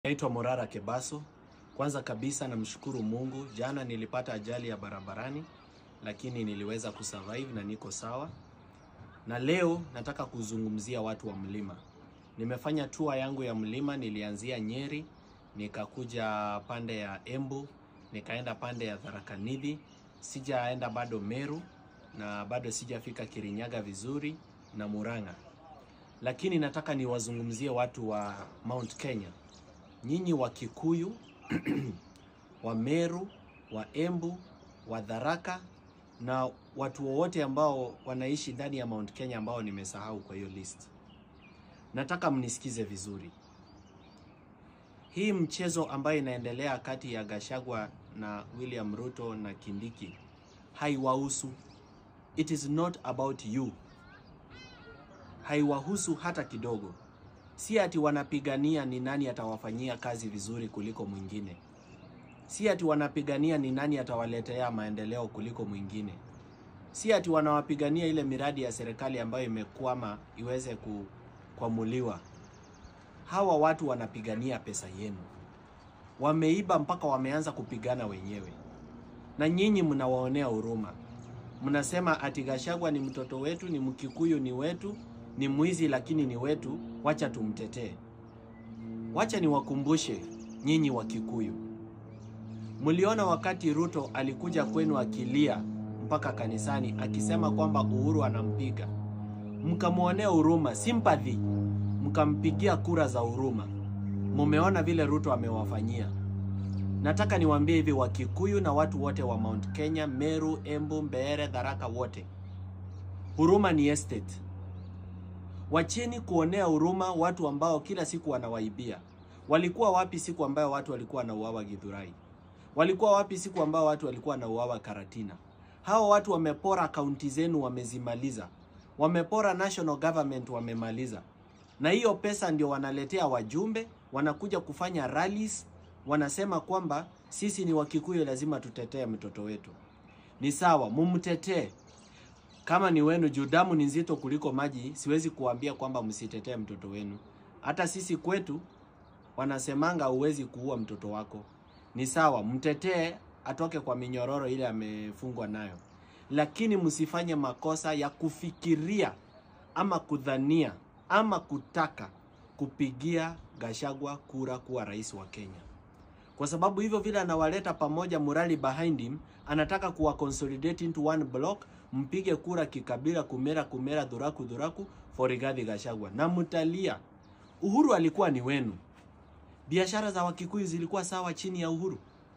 Naitwa Morara Kebaso. Kwanza kabisa namshukuru Mungu. Jana nilipata ajali ya barabarani, lakini niliweza kusurvive na niko sawa. Na leo nataka kuzungumzia watu wa mlima. Nimefanya tour yangu ya mlima, nilianzia Nyeri, nikakuja pande ya Embu, nikaenda pande ya Tharaka Nithi, sijaenda bado Meru na bado sijafika Kirinyaga vizuri na Murang'a. Lakini nataka niwazungumzie watu wa Mount Kenya. Nyinyi wa Kikuyu, wa Meru, wa Embu, wa Tharaka na watu wote ambao wanaishi ndani ya Mount Kenya ambao nimesahau kwa hiyo list. Nataka mnisikize vizuri. Hii mchezo ambayo inaendelea kati ya Gachagua na William Ruto na Kindiki haiwahusu. It is not about you. Haiwahusu hata kidogo. Si ati wanapigania ni nani atawafanyia kazi vizuri kuliko mwingine. Si ati wanapigania ni nani atawaletea maendeleo kuliko mwingine. Si ati wanawapigania ile miradi ya serikali ambayo imekwama iweze kuamuliwa. Hawa watu wanapigania pesa yenu. Wameiba mpaka wameanza kupigana wenyewe. Na nyinyi mnawaonea huruma. Mnasema ati Gachagua ni mtoto wetu, ni Mkikuyu ni wetu, ni mwizi lakini ni wetu, wacha tumtetee. Wacha niwakumbushe nyinyi wa Kikuyu. Mliona wakati Ruto alikuja kwenu akilia mpaka kanisani akisema kwamba Uhuru anampiga. Mkamuonea huruma, sympathy, mkampigia kura za huruma. Mumeona vile Ruto amewafanyia. Nataka niwaambie hivi wa Kikuyu na watu wote wa Mount Kenya, Meru, Embu, Mbeere, Tharaka wote. Huruma ni estate. Wacheni kuonea huruma watu ambao kila siku wanawaibia. Walikuwa wapi siku ambayo watu walikuwa wanauawa Githurai? Walikuwa wapi siku ambayo watu walikuwa wanauawa Karatina? Hao watu wamepora kaunti zenu, wamezimaliza. Wamepora national government, wamemaliza. Na hiyo pesa ndio wanaletea wajumbe, wanakuja kufanya rallies, wanasema kwamba sisi ni Wakikuyu lazima tutetee mtoto wetu. Ni sawa, mumtetee. Kama ni wenu, juu damu ni nzito kuliko maji, siwezi kuambia kwamba msitetee mtoto wenu. Hata sisi kwetu wanasemanga huwezi kuua mtoto wako. Ni sawa, mtetee atoke kwa minyororo ile amefungwa nayo. Lakini msifanye makosa ya kufikiria ama kudhania ama kutaka kupigia Gachagua kura kuwa rais wa Kenya. Kwa sababu hivyo vile anawaleta pamoja morally behind him, anataka kuwa consolidate into one block, mpige kura kikabila, kumera dhuraku for Rigathi Gachagua. Na mtalia. Uhuru alikuwa ni wenu. Biashara za Wakikuyu zilikuwa sawa chini ya Uhuru.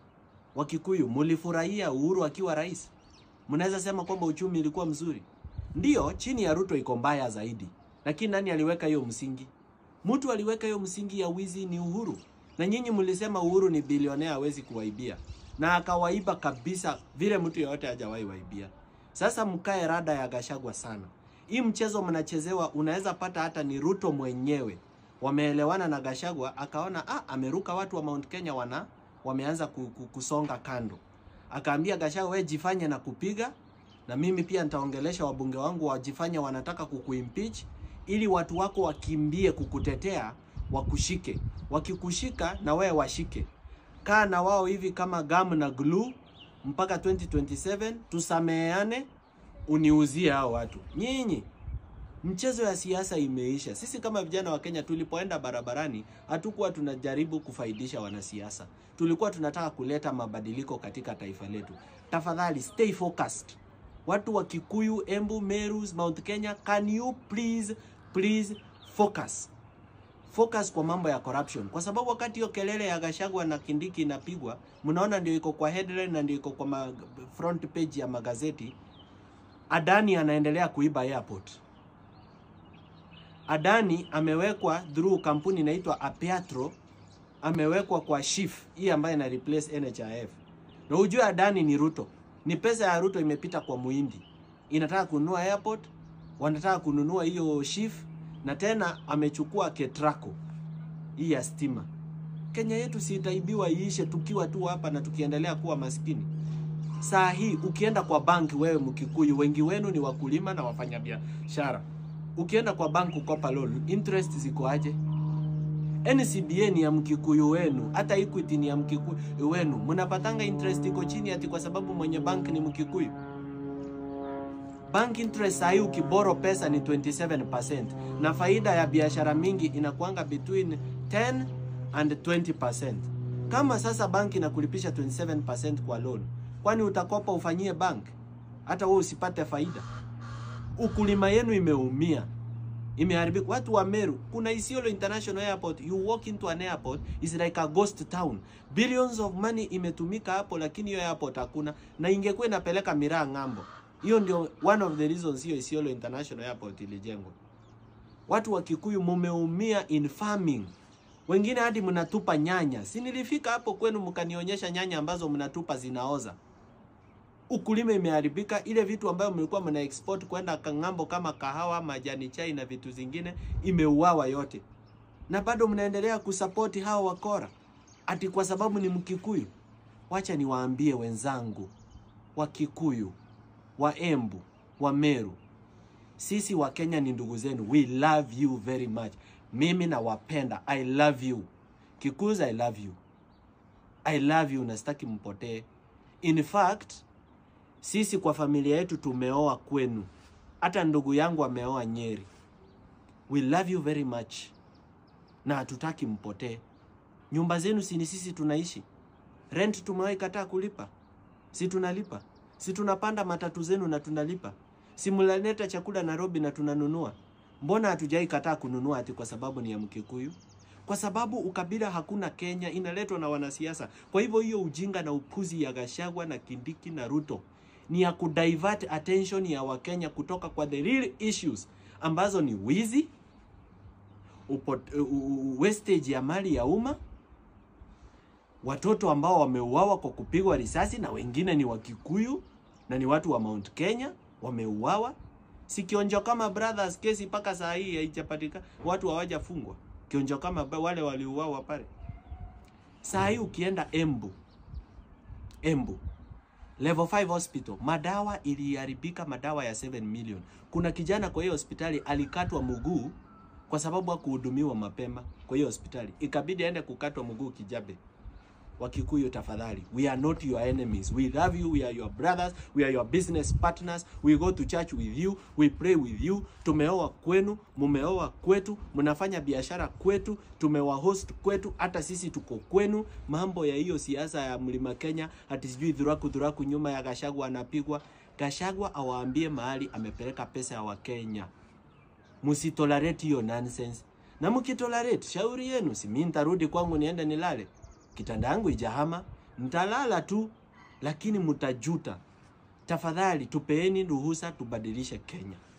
Wakikuyu mulifurahia Uhuru akiwa rais. Mnaweza sema kwamba uchumi ilikuwa mzuri. Ndio, chini ya Ruto iko mbaya zaidi. Lakini nani aliweka hiyo msingi? Mtu aliweka hiyo msingi ya wizi ni Uhuru. Na nyinyi mlisema Uhuru ni bilionea, hawezi kuwaibia. Na akawaiba kabisa vile mtu yote hajawahi waibia. Sasa mkae rada ya Gachagua sana. Hii mchezo mnachezewa, unaweza pata hata ni Ruto mwenyewe. Wameelewana na Gachagua, akaona ameruka watu wa Mount Kenya wameanza kusonga kando. Akaambia Gachagua, wewe jifanye na kupiga, na mimi pia nitaongelesha wabunge wangu wajifanye wanataka kukuimpeach, ili watu wako wakimbie kukutetea, wakushike. Wakikushika na wewe washike. Kaa na wao hivi kama gum na glue mpaka 2027, tusameheane, uniuzie hao watu. Nyinyi, mchezo ya siasa imeisha. Sisi kama vijana wa Kenya tulipoenda barabarani, hatukuwa tunajaribu kufaidisha wanasiasa. Tulikuwa tunataka kuleta mabadiliko katika taifa letu. Tafadhali stay focused. Watu wa Kikuyu, Embu, Meru, Mount Kenya, can you please focus. Focus kwa mambo ya corruption. Kwa sababu wakati hiyo kelele ya Gachagua na Kindiki inapigwa, mnaona ndio iko kwa headline na ndio iko kwa front page ya magazeti. Adani anaendelea kuiba airport. Adani amewekwa through kampuni inaitwa Apeatro, amewekwa kwa Shif, hii ambayo ina replace NHIF. Na ujue Adani ni Ruto. Ni pesa ya Ruto imepita kwa Muhindi. Inataka kununua airport, wanataka kununua hiyo Shif, na tena amechukua Ketraco, hii ya stima. Kenya yetu si itaibiwa iishe tukiwa tu hapa na tukiendelea kuwa maskini. Saa hii ukienda kwa bank, wewe Mkikuyu, wengi wenu ni wakulima na wafanyabiashara. Ukienda kwa bank kukopa loan, interest ziko aje? NCBA ni ya Mkikuyu wenu, hata Equity ni ya Mkikuyu wenu. Mnapatanga interest iko chini ati kwa sababu mwenye bank ni Mkikuyu. Bank interest sahi ukiboro pesa ni 27%, na faida ya biashara mingi inakuanga between 10 and 20%. Kama sasa banki inakulipisha 27% kwa loan, kwani utakopa ufanyie bank hata wewe usipate faida? Ukulima yenu imeumia, imeharibika. Watu wa Meru, kuna Isiolo International Airport, you walk into an airport, it's like a ghost town. Billions of money imetumika hapo, lakini hiyo airport hakuna, na ingekuwa inapeleka miraa ng'ambo. Hiyo ndio one of the reasons hiyo Isiolo International Airport ilijengwa. Watu wa Kikuyu mumeumia in farming. Wengine hadi mnatupa nyanya. Si nilifika hapo kwenu mkanionyesha nyanya ambazo mnatupa zinaoza. Ukulima imeharibika, ile vitu ambayo mlikuwa mna export kwenda ng'ambo kama kahawa, majani chai na vitu zingine imeuawa yote. Na bado mnaendelea kusupport hao wakora ati kwa sababu ni Mkikuyu. Wacha niwaambie wenzangu wa Kikuyu, wa Embu, wa Meru, sisi wa Kenya ni ndugu zenu. We love you very much. Mimi na wapenda. I love you. Kikuyus, I love you. I love you, na sitaki mpotee. In fact, sisi kwa familia yetu tumeoa kwenu. Hata ndugu yangu ameoa Nyeri. We love you very much. Na hatutaki mpotee. Nyumba zenu si ni sisi tunaishi. Rent tumewahi kataa kulipa. Si tunalipa. Si tunapanda matatu zenu na tunalipa. Si mnaleta chakula Nairobi na tunanunua. Mbona hatujai kataa kununua ati kwa sababu ni ya Mkikuyu? Kwa sababu ukabila hakuna Kenya, inaletwa na wanasiasa. Kwa hivyo hiyo ujinga na upuzi ya Gachagua na Kindiki na Ruto ni ya kudivert attention ya Wakenya kutoka kwa the real issues ambazo ni wizi, wastage ya mali ya umma, watoto ambao wameuawa kwa kupigwa risasi na wengine ni wa Kikuyu na ni watu wa Mount Kenya wameuawa. Si Kionjo Kama Brothers kesi paka saa hii haijapatika, watu hawajafungwa. Kionjo Kama wale waliuawa pale. Saa hii ukienda Embu Level 5 hospital, madawa iliharibika, madawa ya 7 million. Kuna kijana kwa hiyo hospitali alikatwa mguu kwa sababu hakuhudumiwa mapema kwa hiyo hospitali. Ikabidi aende kukatwa mguu Kijabe. Wakikuyu, tafadhali, we are not your enemies. We love you, we are your brothers, we are your business partners. We go to church with you, we pray with you. Tumeoa kwenu, mumeoa kwetu, mnafanya biashara kwetu, tumewahost kwetu, hata sisi tuko kwenu. Mambo ya hiyo siasa ya Mlima Kenya, ati sijui dhuraku nyuma ya Gachagua anapigwa. Gachagua awaambie mahali amepeleka pesa ya Wakenya. Musitolerate hiyo nonsense. Na mkitolerate, shauri yenu, si mimi nitarudi kwangu niende nilale. Kitanda yangu ijahama, mtalala tu, lakini mtajuta. Tafadhali tupeeni ruhusa tubadilishe Kenya.